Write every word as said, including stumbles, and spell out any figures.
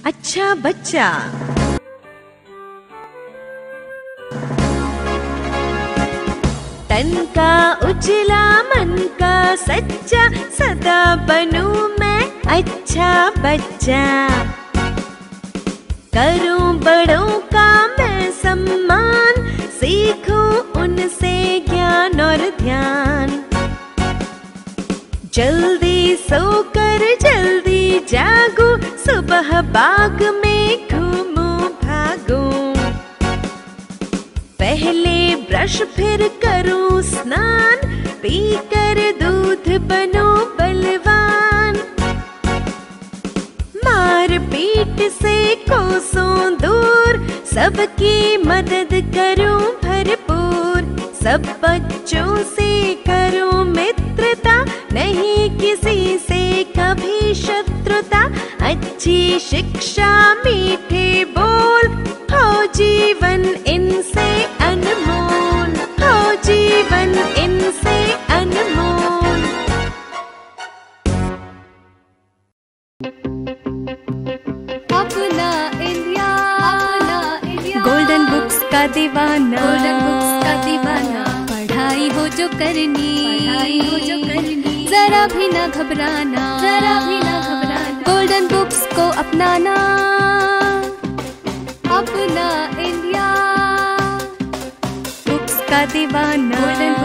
अच्छा बच्चा। तन का उजला मन का सच्चा, सदा बनूं मैं अच्छा बच्चा। करूं बड़ों का मैं सम्मान, सीखूं उनसे ज्ञान और ध्यान। जल्दी सोकर जल्दी जागूं, सुबह बाग में घूमूं भागूं। पहले ब्रश फिर करूं स्नान, पीकर दूध बनूं बलवान। मार पीट से कोसों दूर, सबकी मदद करूं भरपूर। सब बच्चों से करूं मित्रता, नहीं किसी से कभी शत्रुता। अच्छी शिक्षा मीठे बोल, हो जीवन इनसे अनमोल, हो जीवन इनसे अनमोल। अपना इंडिया, अपना इंडिया, गोल्डन बुक्स का दीवाना, गोल्डन बुक्स का दीवाना। पढ़ाई हो जो करनी, पढ़ाई हो जो करनी, जरा भी ना घबराना, जरा भी ना घबराना। गोल्डन बुक्स को अपनाना, अपना इंडिया, बुक्स का दीवाना। गोल्डन